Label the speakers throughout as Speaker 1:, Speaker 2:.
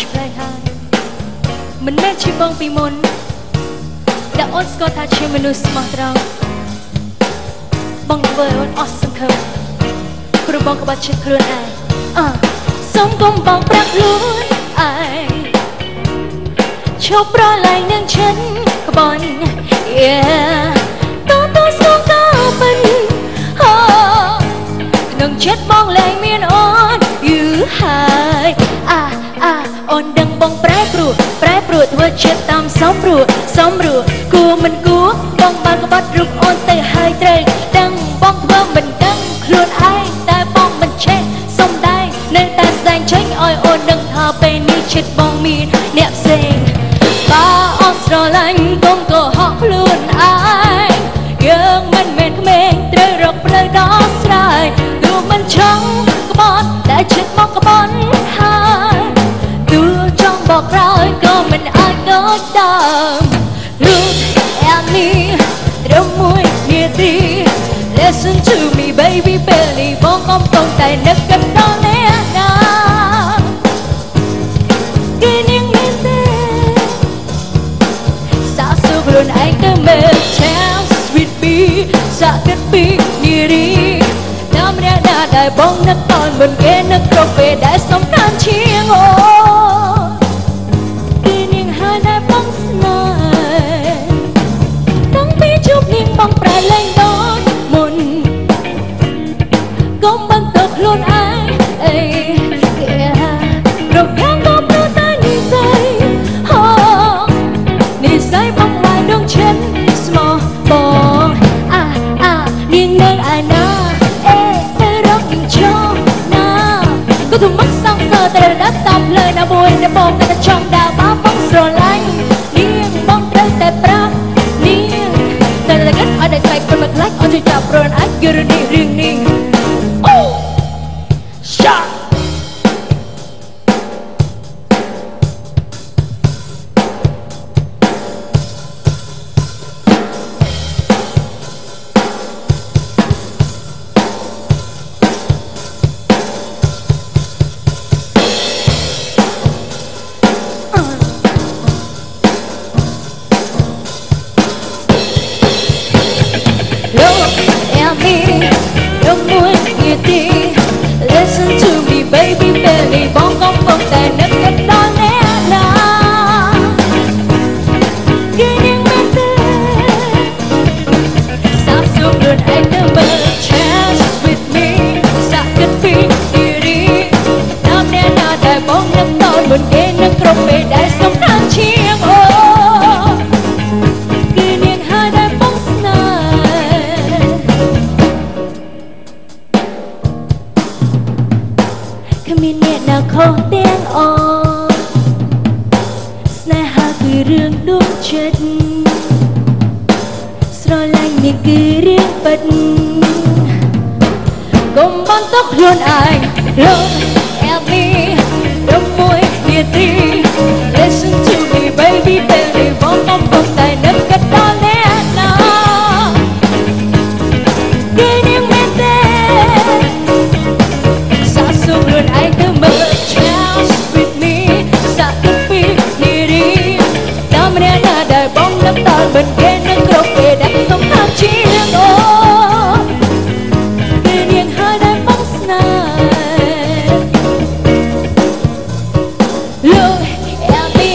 Speaker 1: ឆ្លៃហើយមិនមែនជាបងពីមុនដែលអូនស្គាល់ថាជាមនុស្សស្មោះត្រង់បងធ្វើអូនអស់សង្ឃឹមព្រោះបងក្បត់ចិត្តខ្លួនឯងសុំកុំបងប្រាប់ខ្លួនឯងឈប់ប្រឡែងនឹងฉันក្បន់ yeah តោះតោះស្គងក៏មិន ក្នុងចិត្តបងលែងមានអូនយូរហើយអូនដឹងបងប្រែប្រួលធ្វើចិត្តតាមសំរួលគួរមិនគួរបងបានក្បត់រូបអូនទៅហើយត្រូវដឹងបងធ្វើមិនដឹងខ្លួនឯងតែបងមិនចេះសំដែងនៅតែស្ដែងចេញឲ្យអូនដឹងថាពេលនេះចិត្តបងមានអ្នកផ្សេងបើអូនស្រឡាញ់កុំកុហកខ្លួនឯងយើងមិនមែនក្មេងត្រូវរកផ្លូវដោះស្រាយទោះមិនចង់ក្បត់តែចិត្តមកក្បត់ហើយទោះចង់បកក្រោយក៏មិនអាចដូចដើមរូបអានេះត្រឹមមួយនាទី Listen to me baby ពេលនេះបងកំពុងតែនឹកគិតដល់អ្នកណាគេនាងមានទេសាកសួរខ្លួនឯងទៅមើល Tell sweet bee សាកគិតពីនារីណាម្នាក់ណាដែលបងនឹកតន់មុនគេនឹកគ្រប់ពេលដែលសំខាន់ជាងអូគេនាងហើយដែលបងស្នេហ៍តាំងពីជួបនាងបងប្រែលែងដូចមុនកុំបន្តខ្លួនឯងរកយ៉ាងក៏ព្រោះតែនិស័យបងឡាយដងចិនស្មោះបងនាងនៅឯណាទៅរកនាងចូលណាក៏ទៅមកសងសើត្រូវដាប់តាមផ្លូវណាមួយដែលបងតែចង់ដើរមកបងស្រឡាញ់នាងបងត្រូវតែប្រាប់នាងតែល្ងិតឲ្យតែស្អែកคนមកខ្លាចឲ្យជួយចាប់ព្រនអាចយល់នេះរឿងនេះអូឆាListen to me baby ពេលនេះបងកំពុងតែនឹកគិតដល់អ្នកណាគេនាងមិនទេសាកសួរខ្លួនឯងទៅមើល Chance with me សាកគិតពីនារីណាម្នាក់ណាដែលបងនឹកតន់មុនគេនឹកគ្រប់ពេលដែលសំខាន់ជាងអូគេនាងហើយដែលបងស្នេហ៍គ្មានអ្នកណាខុសទាំងអស់ស្នេហាគឺរឿងដួងចិត្តស្រឡាញ់នេះគឺរឿងពិតកុំបន្តខ្លួនឯង Look at me រំមួយនាទី Listen to me baby ពេលនេះបងកំពុងតែនឹកគិតដល់អ្នកណាគេនាងមែនទេសាកសួរខ្លួនឯងទៅមើល Chance with me សាកគិតពីនារីណាម្នាក់ណាដែលបងនឹកតន់មិនគេនឹកគ្រប់ពេលដែលសំខាន់ជាងអូគេនាងហើយដែលបងស្នេហ៍ Look at me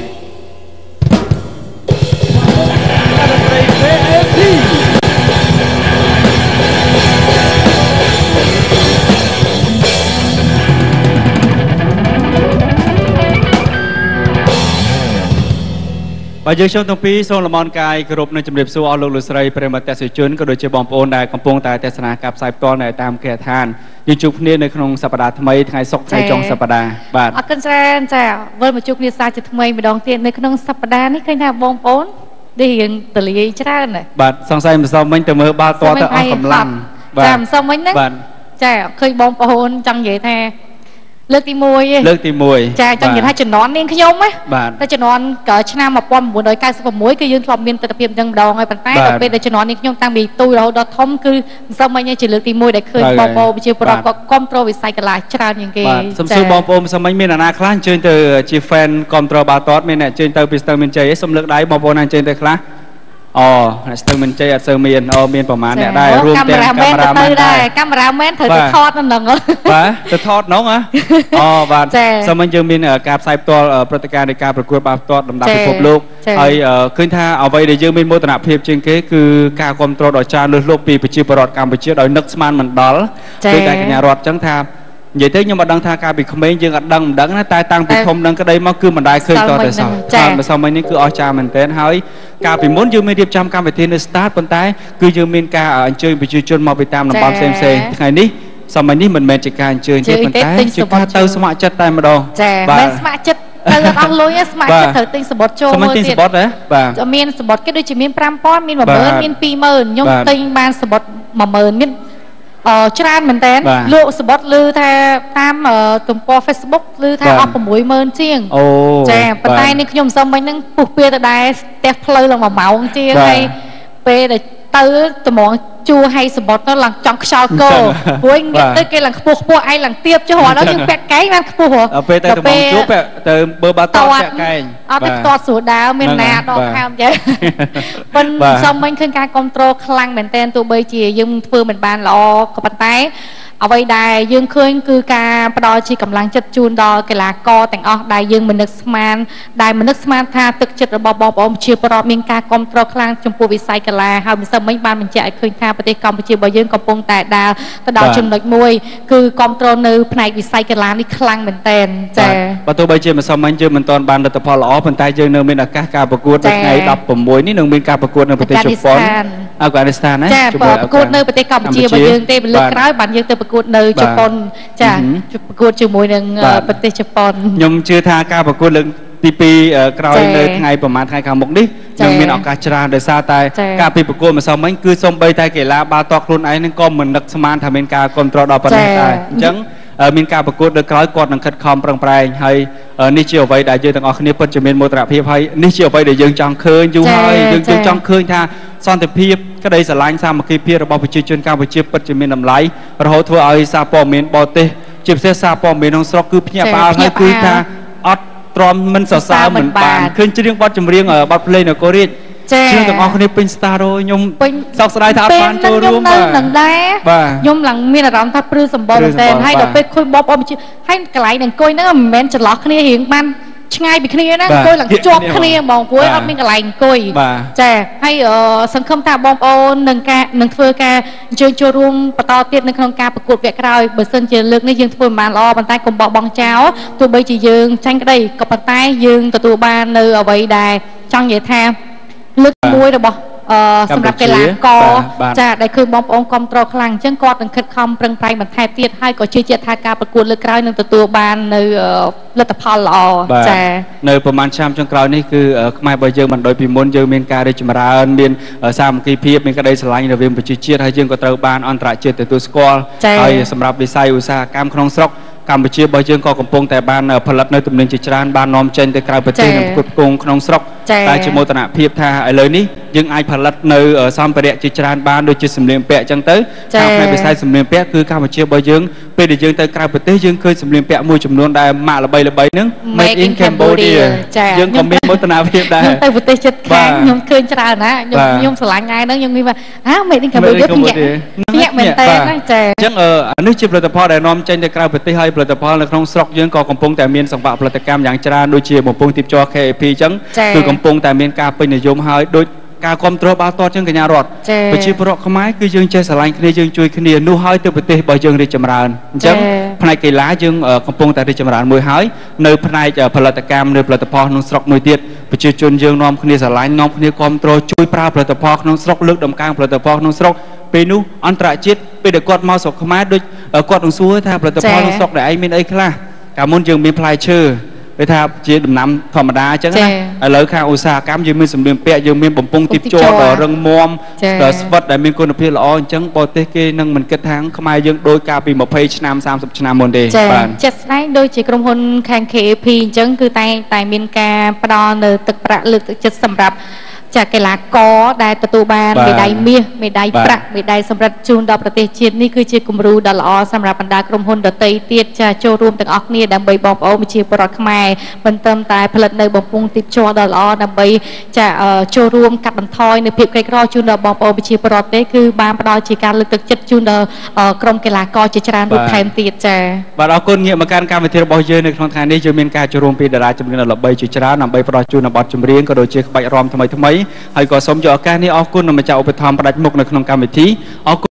Speaker 2: បាទយើងចូលទាំងពីរសូមលំអរកាយគោរពនិងជម្រាបសួរអស់លោកលោកស្រីប្រិយមិត្តទស្សនិកជនក៏ដូចជាបងប្អូនដែលកំពុងតែទស្សនាការផ្សាយផ្ទាល់នៅតាមគេហដ្ឋានយើងជួបគ្នានៅក្នុងសប្តាហ៍ថ្មីថ្ងៃសុក្រថ្ងៃចុងសប្តាហ៍បាទអរគុណច្រើនចាវិលមកជួបគ្នាសាជាថ្មីម្ដងទៀតនៅក្នុងសប្តាហ៍នេះឃើញថាបងប្អូននេះរៀងទលាយច្រើនបាទសង្ស័យមិនសមមិញទៅមើលបាល់ទាត់ទៅអស់កម្លាំងចាមិនសមមិញហ្នឹងចាឃើញបងប្អូនចង់និយាយថា
Speaker 1: เลือกตีมวยចាចង់និយាយថាជំនាន់នាងខ្ញុំណាតែជំនាន់ឆ្នាំ1996គឺយើងធ្លាប់មានទស្សនវិជ្ជាទាំងម្ដងហើយប៉ុន្តែដល់ពេលដែលជំនាន់នាងខ្ញុំតាំងពីទូរហូតដល់ធំគឺមិនសូវមិញជាលើកទី1ដែលឃើញបងប្អូនប្រជាពលរដ្ឋគាត់គ្រប់គ្រងវិស័យកីឡាច្រើនជាងគេ
Speaker 2: សំសួរបងប្អូនមិនមានអាណាខ្លះអញ្ជើញទៅជា fan គ្រប់គ្រងបាល់ទាត់មានអ្នកអញ្ជើញទៅពីស្ទឹងមានជ័យសុំលើកដៃបងប្អូនណាអញ្ជើញទៅខ្លះអូស្ទឹងមានជ័យអត់សូវមានមានប្រហែលអ្នកដែររួមទាំងកាមេរ៉ាមែនដែរ
Speaker 1: កាមេរ៉ាមែនត្រូវទៅថតនៅហ្នឹង
Speaker 2: បាទទៅថតហ្នឹងបាទសូមយើងមានការផ្សាយផ្ទាល់ព្រឹត្តិការណ៍នៃការប្រកួតបាល់ទាត់លំដាប់ពិភពលោកហើយឃើញថាអ្វីដែលយើងមានមោទនភាពជាងគេគឺការគ្រប់គ្រងដ៏ច្រើនលើសលប់ពីប្រជាពលរដ្ឋកម្ពុជាដោយនឹកស្មានមិនដល់គឺតែកញ្ញារដ្ឋអញ្ចឹងថានិយាយទៅខ្ញុំអត់ដឹងថាកាលពីក្មេងយើងអត់ដឹងមិនដឹងណាតែតាំងពីធំដឹងក្តីមកគឺមិនដែលឃើញតតែសោះហើយម្សិលមិញនេះគឺអស្ចារ្យមែនទែនហើយកាលពីមុនយើងមានរៀបចំកម្មវិធីនៅ start ប៉ុន្តែគឺយើងមានការអញ្ជើញប្រជាជនមកពីតាមតំបន់ផ្សេងៗថ្ងៃនេះសម័យនេះមិនមែនជាការអញ្ជើញទេប៉ុន្តែជាការទៅស្ម័គ្រចិត្តតែម្ដង
Speaker 1: បាទមិនស្ម័គ្រចិត្តទៅអស់លុយស្ម័គ្រចិត្តត្រូវទិញសំបុត្រចូល
Speaker 2: មើលទៀតបាទ
Speaker 1: មានសំបុត្រគេដូចជាមាន 5000 មាន 10000 មាន 20000ខ្ញុំទិញបានសំបុត្រ 10000 មានច្រើនមែនតើលោកសបុតឮថាតាមទំព័រ Facebook ឮថាអស់ 60000 ជាងចាប៉ុន្តែនេះខ្ញុំសុំមិញហ្នឹងពុះពៀទៅដែរផ្ទះផ្លូវឡើង1ម៉ោងជាងហើយពេលដែលទៅត្មងជួឲ្យសបុតទៅឡើងចង់ខ្យល់កោព្រោះងាកទៅគេឡើងខ្ពស់ឯងឡើងទៀបចុះដល់យើងពាក់កែងបានខ្ពស់
Speaker 2: ពេលទៅត្មងជួទៅបើបាល់តពាក់កែង
Speaker 1: អត់ទៅតស្រួលដើមមានណាដកខាមចឹងប៉ុន្តែសុំមិញឃើញការគ្រប់គ្រងខ្លាំងមែនតើទោះបីជាយើងធ្វើមិនបានល្អក៏ប៉ុន្តែអ្វីដែលយើងឃើញគឺការផ្ដល់ជាកម្លាំងចិត្តជូនដល់កីឡាករទាំងអស់ដែលយើងមិននឹកស្មានថាទឹកចិត្តរបស់បងប្អូនជាប្រវត្តិមានការគ្រប់គ្រងខ្លាំងចំពោះវិស័យកីឡាហើយមិនសិនមិញបានបញ្ជាក់ឲ្យឃើញថាប្រទេសកម្ពុជារបស់យើងកំពុងតែដើរទៅដល់ចំណុចមួយគឺគ្រប់គ្រងនៅផ្នែកវិស័យកីឡានេះខ្លាំងមែនទែនចា៎
Speaker 2: បើទោះបីជាមិនសមមិញយើងមិនទាន់បានលទ្ធផលល្អប៉ុន្តែយើងនៅមានឱកាសការប្រកួតនៅថ្ងៃ16នេះនឹងមានការប្រកួតនៅប្រទេសជប៉ុនអាហ្គានីស្ថានណា
Speaker 1: ចាប្រកួតនៅប្រទេសកម្ពុជារបស់យើងទេលើកក្រោយបានយើងទៅប្រកួតនៅជប៉ុនចាប្រកួតជាមួយនឹងប្រទេសជប៉ុន
Speaker 2: ខ្ញុំជឿថាការប្រកួតលើកទី2ក្រោយនៅថ្ងៃប្រហែលថ្ងៃខាងមុខនេះនឹងមានឱកាសច្រើនដោយសារតែការពីប្រកួតម្សិលមិញគឺសូម្បីតែកីឡាបាល់ទាត់ខ្លួនឯងនឹងក៏មិននឹកស្មានថាមានការគ្រប់គ្រងដល់ប៉ុណ្ណេះដែរអញ្ចឹងមានការប្រកួតលើក្រោយគាត់នឹងខិតខំប្រឹងប្រែងហើយនេះជាអ្វីដែលយើងទាំងអស់គ្នាពិតជាមានមោទនភាពហើយនេះជាអ្វីដែលយើងចង់ឃើញយូរហើយយើងចង់ឃើញថាសន្តិភាពក្តីស្រឡាញ់សាមគ្គីភាពរបស់ប្រជាជនកម្ពុជាពិតជាមានតម្លៃរហូតធ្វើឲ្យសារព័ត៌មានបរទេសជាពិសេសសារព័ត៌មានក្នុងស្រុកគឺភ្ញាក់ផ្អើលហើយគឺថាអត់ទ្រាំមិនសរសើរមិនបានឃើញច្រៀងបទចម្រៀងបទភ្លេងនគររាជជាទាំងអស់គ្នាពេញ star ខ្ញុំសោកស្ដាយថាអត់បានចូលរួម
Speaker 1: នៅនឹងដែរខ្ញុំឡើងមានអារម្មណ៍ថាព្រឺសម្បល់តែហើយដល់ពេលឃើញបងប្អូនហើយកន្លែងអង្គុយហ្នឹងមិនមែនចន្លោះគ្នារៀងបានឆ្ងាយពីគ្នាណាអង្គុយឡើងជាប់គ្នាបងព្រោះអត់មានកន្លែងអង្គុយចាហើយសង្ឃឹមថាបងប្អូននឹងធ្វើការអញ្ជើញចូលរួមបន្តទៀតនៅក្នុងការប្រកួតវគ្គក្រោយបើសិនជាលើកនេះយើងធ្វើមិនបានល្អប៉ុន្តែកុំបោះបង់ចោលទោះបីជាយើងចាញ់ក្តីក៏ប៉ុន្តែយើងទទួលបាននៅអ្វីដែលចង់និយាយថាលើកមួយរបស់សម្រាប់កីឡាករចាដែលឃើញបងប្អូនគ្រប់គ្រងខ្លាំងអញ្ចឹងគាត់នឹងខិតខំប្រឹងប្រែងបន្ថែមទៀតហើយក៏ជឿជាក់ថាការប្រកួតលើកក្រោយនឹងទទួលបាននៅលទ្ធផលល្អ
Speaker 2: ចានៅប្រហែលឆ្នាំចុងក្រោយនេះគឺខ្មែររបស់យើងមិនដូចពីមុនយើងមានការរីកចម្រើនមានសាមគ្គីភាពមានក្តីស្រឡាញ់រវាងប្រជាជាតិហើយយើងក៏ត្រូវបានអន្តរជាតិទទួលស្គាល់ហើយសម្រាប់វិស័យឧស្សាហកម្មក្នុងស្រុកកម្ពុជារបស់យើងក៏កំពុងតែបានផលិតនៅទំនិញជាច្រើនបាននាំចេញទៅក្រៅប្រទេសនិងផ្គត់ផ្គង់ក្នុងស្រុកតែជាមោទនភាពថាឥឡូវនេះយើងអាចផលិតនៅសម្ភារៈជាច្រើនបានដូចជាសម្លៀកបំពាក់អញ្ចឹងទៅតាមផ្នែកវិស័យសម្លៀកបំពាក់គឺកម្ពុជារបស់យើងពេលដែលយើងទៅក្រៅប្រទេសយើងឃើញសម្លៀកបំពាក់មួយចំនួនដែលម៉ាកល្បីៗហ្នឹង Made in Cambodia យើងក៏មានមោទនភាពដែរ
Speaker 1: ខ្ញុំទៅប្រទេសជិតខាងខ្ញុំឃើញច្រើនណាខ្ញុំស្រឡាញ់ថ្ងៃហ្នឹងខ្ញុំមានថាMade in Cambodia ភ្ញាក់មែនតើណាចា
Speaker 2: អញ្ចឹងនេះជាផលិតផលដែលនាំចេញទៅក្រៅប្រទេសហើយផលិតផលនៅក្នុងស្រុកយើងក៏កំពុងតែមានសង្វាក់ផលិតកម្មយ៉ាងច្រើនដូចជាបំពង់ទីបជ័រ KAP អញ្ចឹងគឺកំពុងតែមានការពេញនិយមហើយដូចការគ្រប់គ្រងបាល់ទាត់ចឹងកញ្ញារដ្ឋប្រជាពលរដ្ឋខ្មែរគឺយើងចេះស្រឡាញ់គ្នាយើងជួយគ្នានោះហើយទៅប្រទេសរបស់យើងរីកចម្រើនអញ្ចឹងផ្នែកកីឡាយើងកំពុងតែរីកចម្រើនមួយហើយនៅផ្នែកផលិតកម្មនៅផលិតផលក្នុងស្រុកមួយទៀតប្រជាជនយើងនាំគ្នាស្រឡាញ់នាំគ្នាគ្រប់គ្រងជួយប្រើផលិតផលក្នុងស្រុកលើកដំកើងផលិតផលក្នុងស្រុកពេលនោះអន្តរជាតិពេលដែលគាត់មកស្រុកខ្មែរដូចគាត់នឹងសួរថាផលិតផលក្នុងស្រុកដែលឯងមានអីខ្លះកាលមុនយើងមានផ្លែឈើគេថាជាដំណាំធម្មតាអញ្ចឹងណាឥឡូវខាងឧស្សាហកម្មយើងមានសម្ភារៈពាក់យើងមានបំពង់ទីភ្ជាប់ដ៏រឹងមាំដ៏ស្វិតដែលមានគុណភាពល្អអញ្ចឹងបរទេសគេនឹងមិនគិតថាខ្មែរយើងដូចកាលពី20ឆ្នាំ30ឆ្នាំមុនទេ
Speaker 1: បាទចិត្តស្ដែងដូចជាក្រុមហ៊ុនខាង KAP អញ្ចឹងគឺតែមានការផ្ដល់នៅទឹកប្រាក់លើកទឹកចិត្តសម្រាប់ចាកីឡាករដែលទទួលបានមេដាយមាសមេដាយប្រាក់មេដាយសម្រាប់ជូនដល់ប្រទេសជាតិនេះគឺជាគំរូដ៏ល្អសម្រាប់បណ្ដាក្រុមហ៊ុនដទៃទៀតចាចូលរួមទាំងអស់គ្នាដើម្បីបងប្អូនប្រជាពលរដ្ឋខ្មែរមិនត្រឹមតែផលិតនៅបំពង់ទីភ្ជាប់ដ៏ល្អដើម្បីចាចូលរួមកាត់បន្ថយនៅភាពក្រីក្រជូនដល់បងប្អូនប្រជាពលរដ្ឋទេគឺបានផ្ដល់ជាការលើកទឹកចិត្តជូនដល់ក្រុមកីឡាករជាច្រើនរូបថែមទៀតចា
Speaker 2: បាទអរគុណងាកមកកាន់កម្មវិធីរបស់យើងនៅក្នុងថ្ងៃនេះយើងមានការចូលរួមពីតារាចម្រៀងដ៏ល្បីជាច្រើនដើម្បីផ្ដល់ជូននៅបទចម្រៀងក៏ដូចជាក្បាច់រាំថ្មីហើយក៏សូមយកឱកាសនេះអរគុណដល់ម្ចាស់ឧបត្ថម្ភផ្ដាច់មុខនៅក្នុងកម្មវិធីអរគុណ